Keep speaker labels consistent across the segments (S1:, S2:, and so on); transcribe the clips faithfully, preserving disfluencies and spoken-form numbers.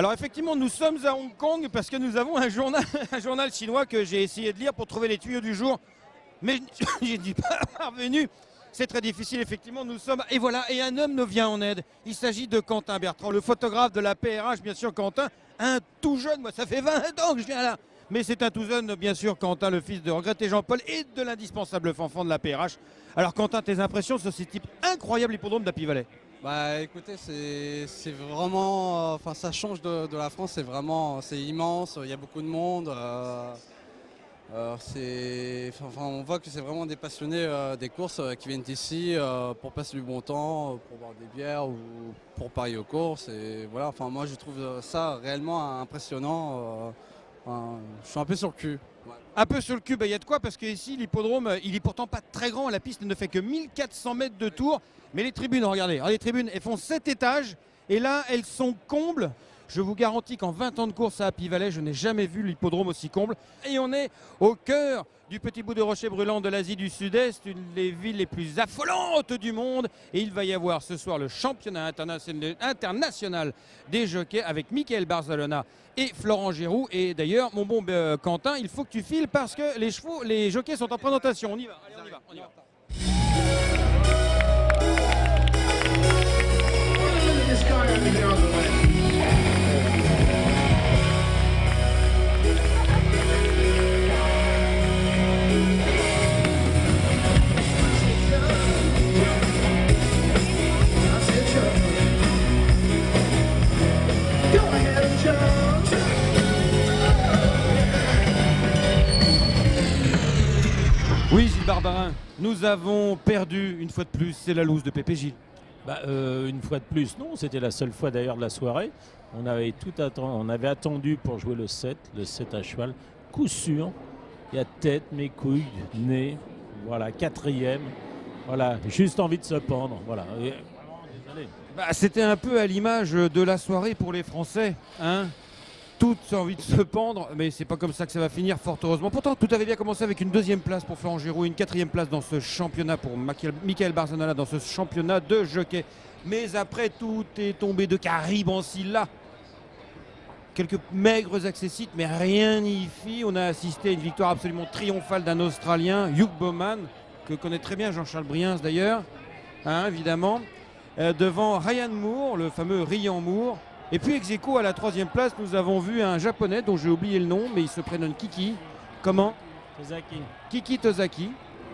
S1: Alors effectivement, nous sommes à Hong Kong parce que nous avons un journal, un journal chinois que j'ai essayé de lire pour trouver les tuyaux du jour. Mais j'ai dit pas parvenu. C'est très difficile, effectivement, nous sommes... Et voilà, et un homme nous vient en aide. Il s'agit de Quentin Bertrand, le photographe de la P R H, bien sûr, Quentin. Un tout jeune, moi ça fait vingt ans que je viens là. Mais c'est un tout jeune, bien sûr, Quentin, le fils de regretté Jean-Paul et de l'indispensable fanfan de la P R H. Alors Quentin, tes impressions sur ce type incroyable hippodrome d'Happy Valley?
S2: Bah écoutez, c'est vraiment, euh, enfin ça change de, de la France, c'est vraiment, c'est immense, il y a beaucoup de monde. Euh, euh, c'est, enfin, on voit que c'est vraiment des passionnés euh, des courses euh, qui viennent ici euh, pour passer du bon temps, pour boire des bières ou pour parier aux courses. Et voilà, enfin moi je trouve ça réellement impressionnant. Euh, enfin, je suis un peu sur le cul. Ouais.
S1: Un peu sur le cul, il bah, y a de quoi parce que ici l'hippodrome, il est pourtant pas très grand, la piste ne fait que mille quatre cents mètres de tour. Mais les tribunes, regardez, les tribunes, elles font sept étages et là, elles sont combles. Je vous garantis qu'en vingt ans de course à Happy Valley, je n'ai jamais vu l'hippodrome aussi comble. Et on est au cœur du petit bout de rocher brûlant de l'Asie du Sud-Est, une des villes les plus affolantes du monde. Et il va y avoir ce soir le championnat international des jockeys avec Michael Barzalona et Florent Géroux. Et d'ailleurs, mon bon euh, Quentin, il faut que tu files parce que les chevaux, les jockeys sont en présentation. On y va, allez, on y va, on y va. Oui, Gilles Barbarin, nous avons perdu une fois de plus, c'est la loose de Pépé Gilles.
S3: Bah, euh, une fois de plus, non, c'était la seule fois d'ailleurs de la soirée. On avait, tout attendu, on avait attendu pour jouer le sept, le sept à cheval, coup sûr. Il y a tête, mes couilles, nez, voilà, quatrième. Voilà, juste envie de se pendre, voilà. Et, vraiment, désolé.
S1: Bah, c'était un peu à l'image de la soirée pour les Français, hein. Toutes envie de se pendre, mais c'est pas comme ça que ça va finir, fort heureusement. Pourtant, tout avait bien commencé avec une deuxième place pour Florent Géroux, une quatrième place dans ce championnat pour Michael Barzalona dans ce championnat de jockey. Mais après, tout est tombé de Caribe en Silla. Quelques maigres accessites, mais rien n'y fit. On a assisté à une victoire absolument triomphale d'un Australien, Hugh Bowman, que connaît très bien Jean-Charles Briens d'ailleurs, hein, évidemment, euh, devant Ryan Moore, le fameux Ryan Moore. Et puis ex aequo à la troisième place, nous avons vu un japonais dont j'ai oublié le nom, mais il se prénomme Kiki. Comment?
S3: Tozaki.
S1: Kiki Tozaki.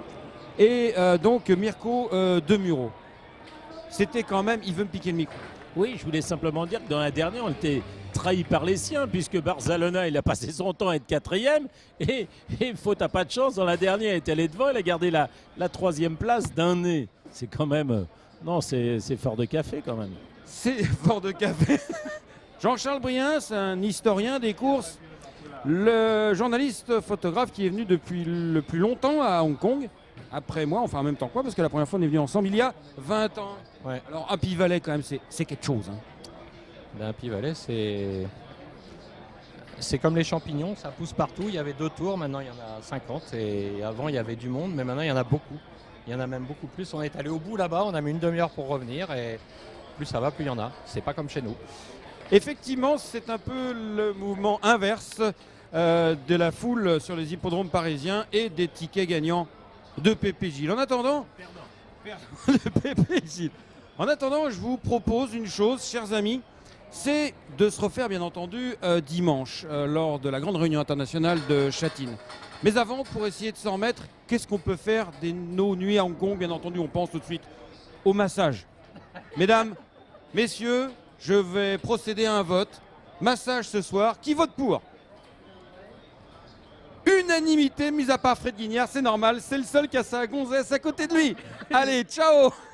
S1: Et euh, donc Mirko euh, Demuro. C'était quand même, il veut me piquer le micro.
S3: Oui, je voulais simplement dire que dans la dernière, on était trahi par les siens, puisque Barzalona, il a passé son temps à être quatrième. Et, et faute à pas de chance, dans la dernière, il est allé devant, il a gardé la, la troisième place d'un nez. C'est quand même... Euh, non, c'est fort de café quand même.
S1: C'est fort de café. Jean-Charles Briens, un historien des courses, le journaliste photographe qui est venu depuis le plus longtemps à Hong Kong, après moi, enfin en même temps que moi, parce que la première fois on est venu ensemble il y a vingt ans.
S4: Ouais.
S1: Alors Happy Valley quand même, c'est quelque chose. Hein.
S4: Ben, Happy Valley, c'est c'est comme les champignons, ça pousse partout. Il y avait deux tours, maintenant il y en a cinquante. Et avant il y avait du monde, mais maintenant il y en a beaucoup. Il y en a même beaucoup plus. On est allé au bout là-bas, on a mis une demi-heure pour revenir. Et plus ça va, plus il y en a. C'est pas comme chez nous.
S1: Effectivement, c'est un peu le mouvement inverse euh, de la foule sur les hippodromes parisiens et des tickets gagnants de Pépé Gilles. En attendant, Perdant. de Pépé Gilles. En attendant, je vous propose une chose, chers amis, c'est de se refaire, bien entendu, euh, dimanche, euh, lors de la grande réunion internationale de Châtine. Mais avant, pour essayer de s'en remettre, qu'est-ce qu'on peut faire de nos nuits à Hong Kong? Bien entendu, on pense tout de suite au massage. Mesdames, messieurs, je vais procéder à un vote. Massage ce soir. Qui vote pour? Unanimité, mis à part Fred Guignard, c'est normal. C'est le seul qui a sa gonzesse à côté de lui. Allez, ciao!